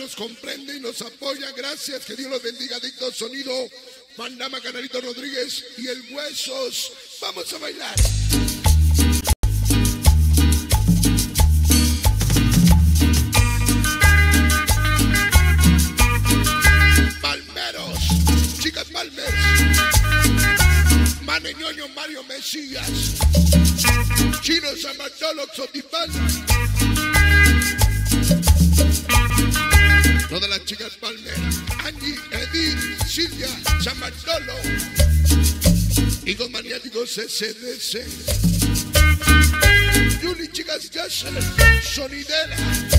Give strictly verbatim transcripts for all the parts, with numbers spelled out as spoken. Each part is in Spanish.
nos comprende y nos apoya. Gracias, que Dios los bendiga. Adicto Sonido, Mandama, Canalito Rodríguez y el Huesos. Vamos a bailar. Palmeros, chicas Palmers, Maneñoño, Mario Mesías, Chino, San Bartolo, Xotipán. Todas las chicas Palmer, Angie, Edith, Silvia, San Bartolo, Hijos Maniáticos S D C, Yuli, chicas Yasser, Sonidera.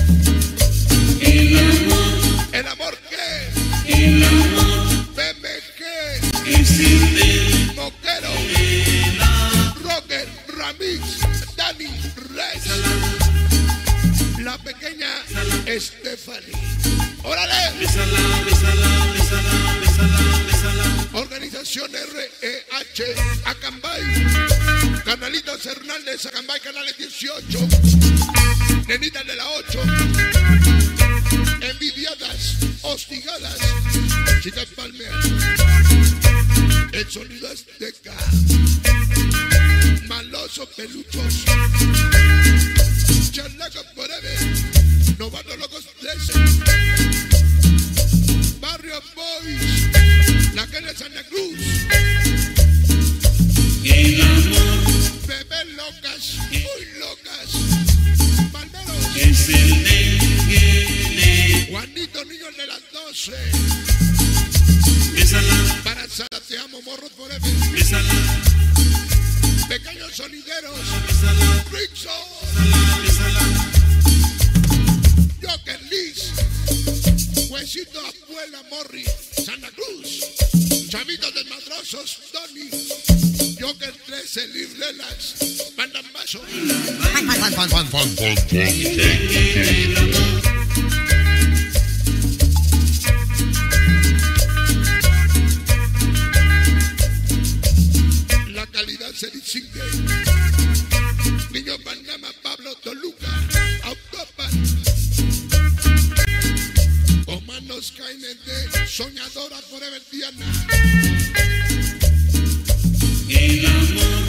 El amor, ¿el amor qué? el amor, B M G, es el Moquero, Rocker, Ramix, Dani, Rex, la pequeña Stephanie. ¡Órale! Bésala, bésala, bésala, bésala, bésala. Organización R E H, Acambay, Canalitos Hernández, Acambay, Canales dieciocho, Nenitas de la ocho, envidiadas, hostigadas, chicas Palmer, el sonido azteca, malosos peluchos, Chalaca Forever, Novatos Locos trece, Barrio Boys, la calle de Santa Cruz, El amor, bebés locas, muy locas, Palmeros, es el de Juanito, niños de las doce, Bésala, para Sara, te amo, Morros Forever, bésala, pequeños sonideros, bésala, Rickson, bésala. Joker Liz, Huesito Abuela Morri, Santa Cruz, Chavitos Desmadrosos, Tony, Joker trece, Liv Relax, Bandambazo, la calidad se distingue. Niño Panama, Pablo Toluca, Autopan, Humanos Caines de Soñadora Forever Diana, El amor,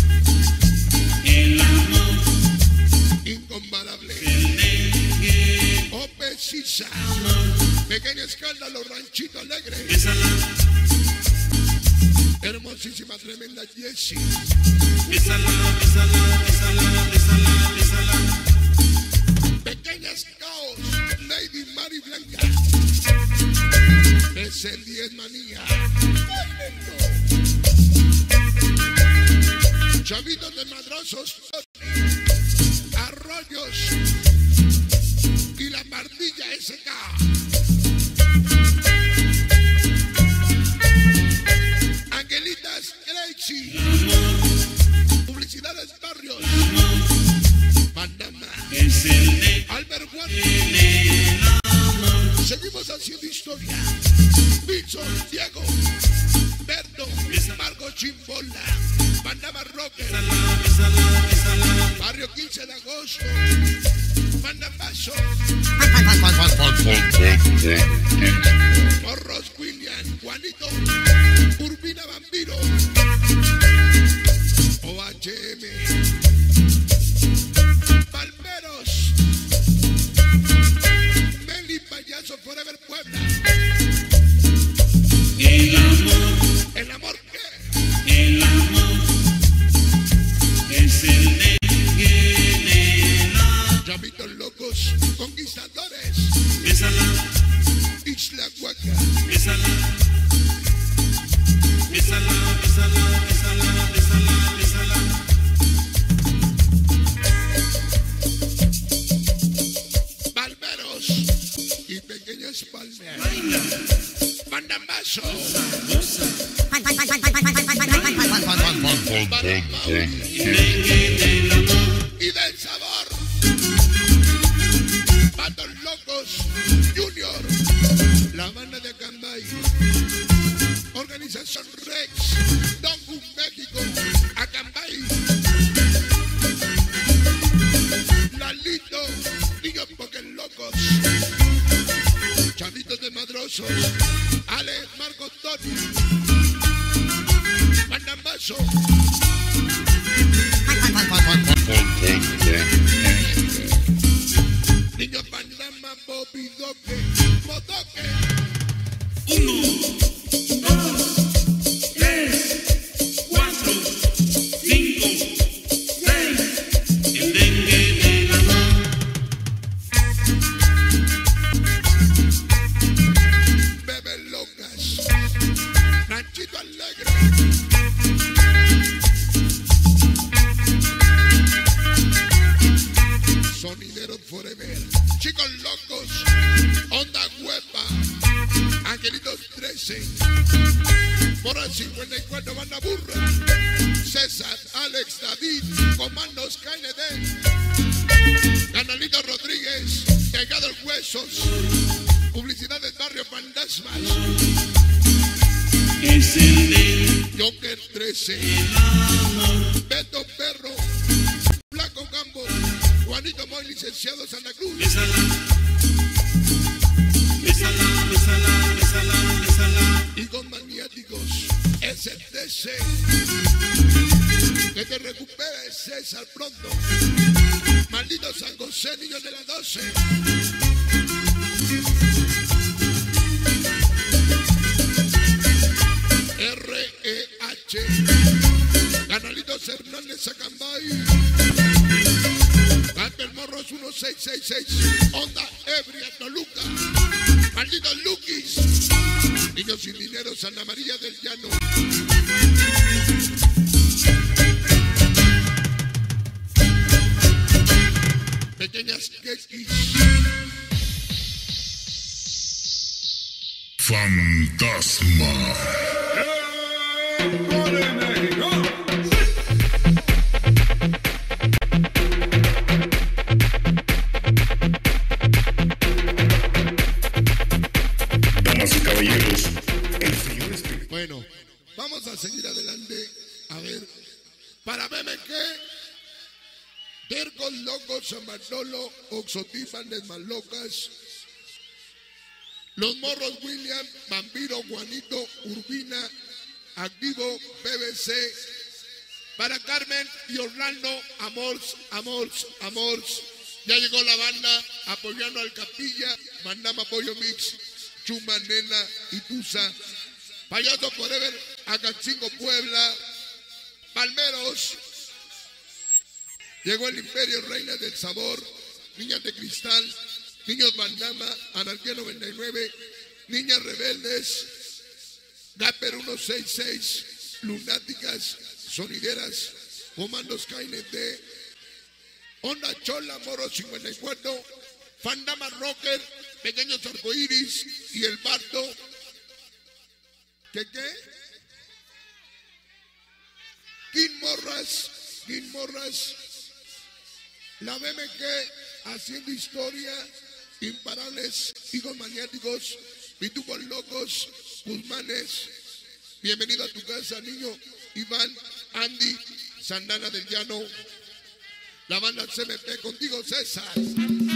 el amor, Incomparable, el de Ope Sisa, Pequeño Escándalo, Ranchito Alegre, Bésala, hermosísima, tremenda Jessie, bésala, bésala, bésala, bésala, bésala. Pequeñas Caos, Lady Mari Blanca, S diez Manía, Chavitos de Madrosos, Arroyos y la Mardilla S K, Angelitas Gracie, Publicidades Barrios, Bandama, Es el de Albert Juan. el amor, Seguimos haciendo historia. Wilson, Diego, Berto, Marco Chimbola, Bandama Rocker, bésala, bésala, bésala. Barrio quince de agosto, Bandambazo, Morros William, Juanito, Urbina Vampiro, O H M, Palmeros, Meli Payaso Forever Puebla, El amor, el amor que, el amor, es el de el amor. Chavitos Locos, Conquistadores, Bésala, Isla Huaca, bésala, bésala, bésala, bésala, bésala, bésala. Palmeros y Pequeñas Palmeras, Baila, Bandambazo, goza, el amor, y del sabor, Patos Locos, Junior, la banda de Acambay, Organización Rex, Dongu México, Acambay, Lalito, Niños Poker Locos, Mora cincuenta y cuatro, banda burra. César, Alex, David, Comandos K N D. Canalito Rodríguez, Pegado Huesos. Publicidad del barrio Fantasmas. Joker trece. Beto Perro. Blanco Campo. Juanito Moy, licenciado Santa Cruz. Bésala, bésala, bésala, bésala, bésala. Y con maniáticos, S T C. Que te recuperes, César, pronto. Maldito San José, niños de la doce. R E H. Canalitos Hernández Acambay. Camper Morros uno seis seis seis. Honda Ebria Toluca. Malditos Lukis. Niños sin dinero, Santa María del Llano. Pequeñas Kekis. Fantasma. Damas y caballeros, el señor Espíritu. Bueno, vamos a seguir adelante. A ver, para verme qué. Tercos, Locos, San Bartolo, Oxotífanes, Malocas. Los Morros, William, Vampiro, Juanito, Urbina, Activo, B B C. Para Carmen y Orlando, Amors, Amors, Amors. Ya llegó la banda apoyando al Capilla, Mandama Apoyo Mix, Chuma, Nena y Tusa. Payaso Forever, Acatzingo, Puebla. Palmeros. Llegó el Imperio, Reina del Sabor, Niñas de Cristal, Niños Bandama, Anarquía noventa y nueve, Niñas Rebeldes, Gapper ciento sesenta y seis, Lunáticas, Sonideras, Comandos K N D, Onda Chola, Moro cincuenta y cuatro, Fandama Rocker, Pequeños Arcoiris y El Bardo. ¿Qué qué? King Morras, King Morras. La B M K haciendo historia, Imparables, Hijos Maniáticos, Pitucos Locos, Guzmanes. Bienvenido a tu casa, niño. Iván, Andy, Sandana del Llano. La banda C M P, contigo César.